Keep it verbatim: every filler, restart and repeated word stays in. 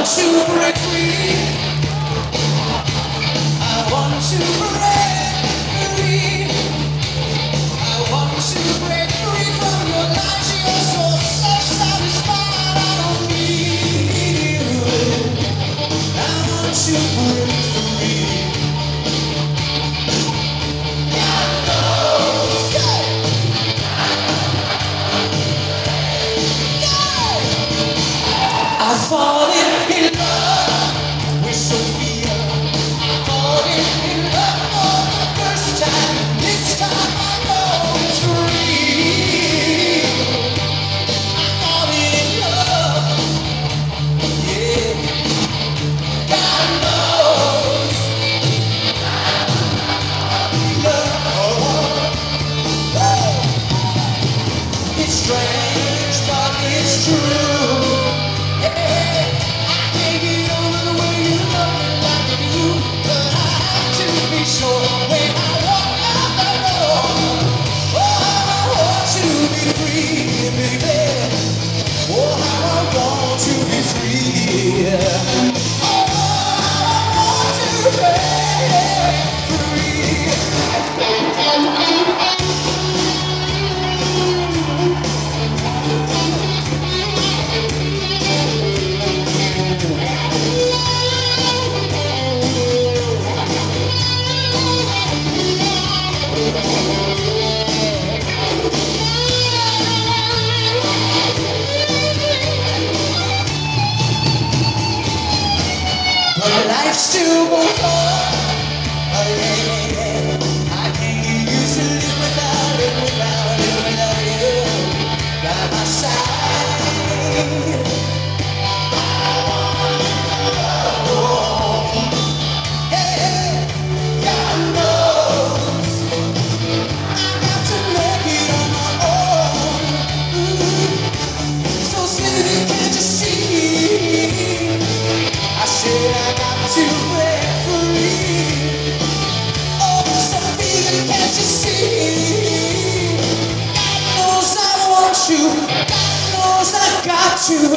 want to break free. I want to break free. I want to break free from your lies. You're so self-satisfied. I don't need you. I want to break free. God knows. Yeah. I've fallen in love with Sophia. I've fallen in love for the first time. This time I know it's real. I've fallen in love, yeah. God knows. Love, oh. It's strange, but it's true. Life still goes on. Oh yeah, yeah, yeah. I can't get used to live without it, without it, without you by my side. Oh, yeah, God knows I got to make it on my own. Ooh, so sweet, can't you see? I said I got to break free. Oh, Sophia, can't you see? God knows I want you. God knows I got you.